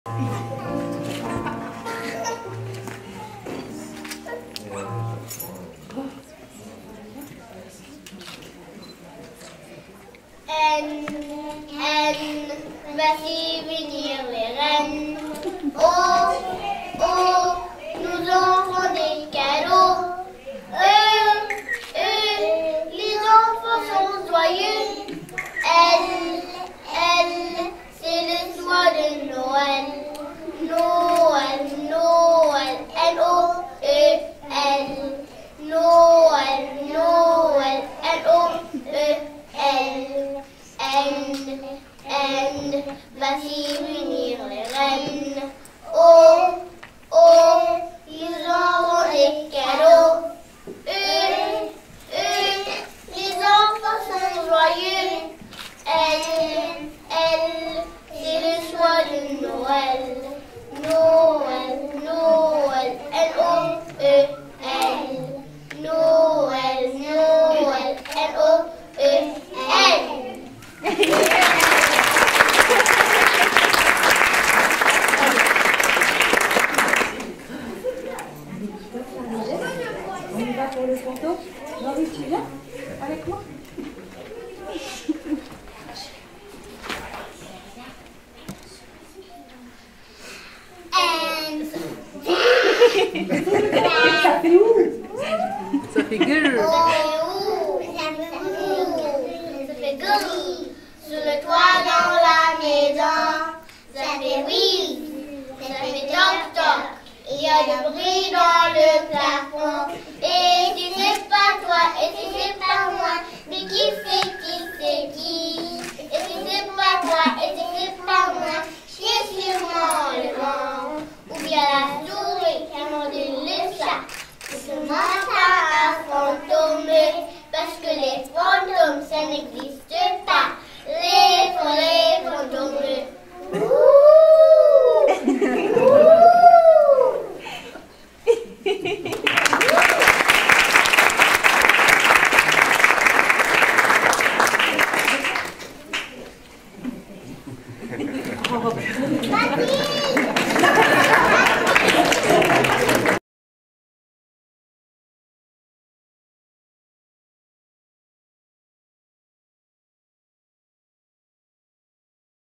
Voici venir les reines. Oh, oh, nous aurons des cadeaux. Les enfants sont joyeux. Elle, c'est le soir de Noël. Noël, Noël, N-O-E-L. Noël, Noël, N-O-E-L. Voici venir les reines. Oh, oh, ils auront des cadeaux. Les enfants sont joyeux. Elle, c'est le soir de Noël. Noël, Noël, N-O-E-L. Noël, Noël, N-O-E-L. On y va pour le photo. Jean-Jacques, tu viens avec moi? Ça fait où? Ça fait gueule. Ça fait gueule. Sur le toit dans la maison. Ça fait oui. Ça fait toc toc. Il y a du bruit dans le plafond.